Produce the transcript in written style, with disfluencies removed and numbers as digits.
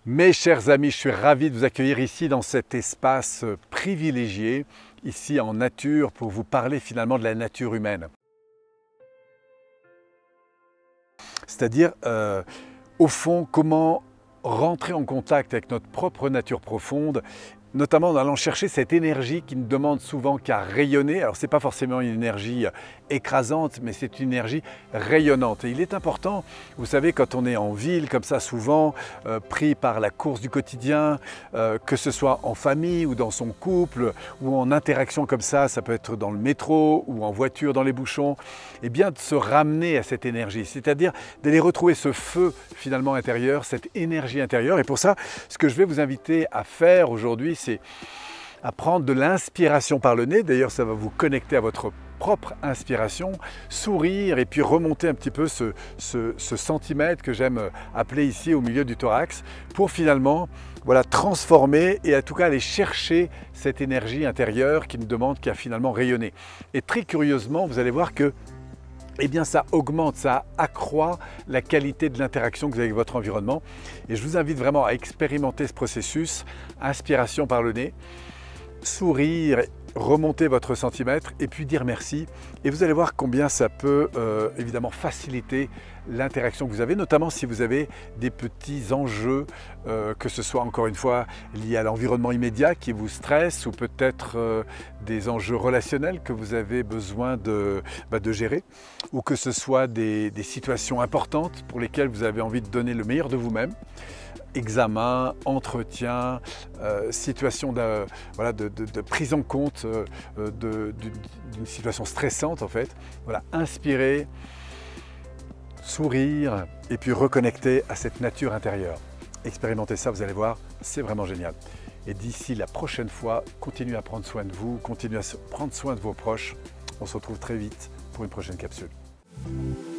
Mes chers amis, je suis ravi de vous accueillir ici dans cet espace privilégié, ici en nature, pour vous parler finalement de la nature humaine. C'est-à-dire, au fond, comment rentrer en contact avec notre propre nature profonde, notamment en allant chercher cette énergie qui ne demande souvent qu'à rayonner. Alors ce n'est pas forcément une énergie écrasante, mais c'est une énergie rayonnante. Et il est important, vous savez, quand on est en ville comme ça, souvent pris par la course du quotidien, que ce soit en famille ou dans son couple, ou en interaction comme ça peut être dans le métro ou en voiture dans les bouchons, et bien de se ramener à cette énergie, c'est-à-dire d'aller retrouver ce feu finalement intérieur, cette énergie intérieure. Et pour ça, ce que je vais vous inviter à faire aujourd'hui, c'est à prendre de l'inspiration par le nez. D'ailleurs, ça va vous connecter à votre propre inspiration, sourire et puis remonter un petit peu ce centimètre que j'aime appeler ici au milieu du thorax pour finalement transformer et en tout cas aller chercher cette énergie intérieure qui ne demande qu'à finalement rayonner. Et très curieusement, vous allez voir que ça augmente, ça accroît la qualité de l'interaction que vous avez avec votre environnement. Et je vous invite vraiment à expérimenter ce processus, inspiration par le nez, sourire, remonter votre centimètre et puis dire merci. Et vous allez voir combien ça peut évidemment faciliter l'interaction que vous avez, notamment si vous avez des petits enjeux, que ce soit encore une fois liés à l'environnement immédiat qui vous stresse ou peut-être des enjeux relationnels que vous avez besoin de gérer, ou que ce soit des situations importantes pour lesquelles vous avez envie de donner le meilleur de vous-même. Examen, entretien, situation de prise en compte d'une situation stressante en fait. Voilà, inspirer, sourire et puis reconnecter à cette nature intérieure. Expérimentez ça, vous allez voir, c'est vraiment génial. Et d'ici la prochaine fois, continuez à prendre soin de vous, continuez à prendre soin de vos proches. On se retrouve très vite pour une prochaine capsule.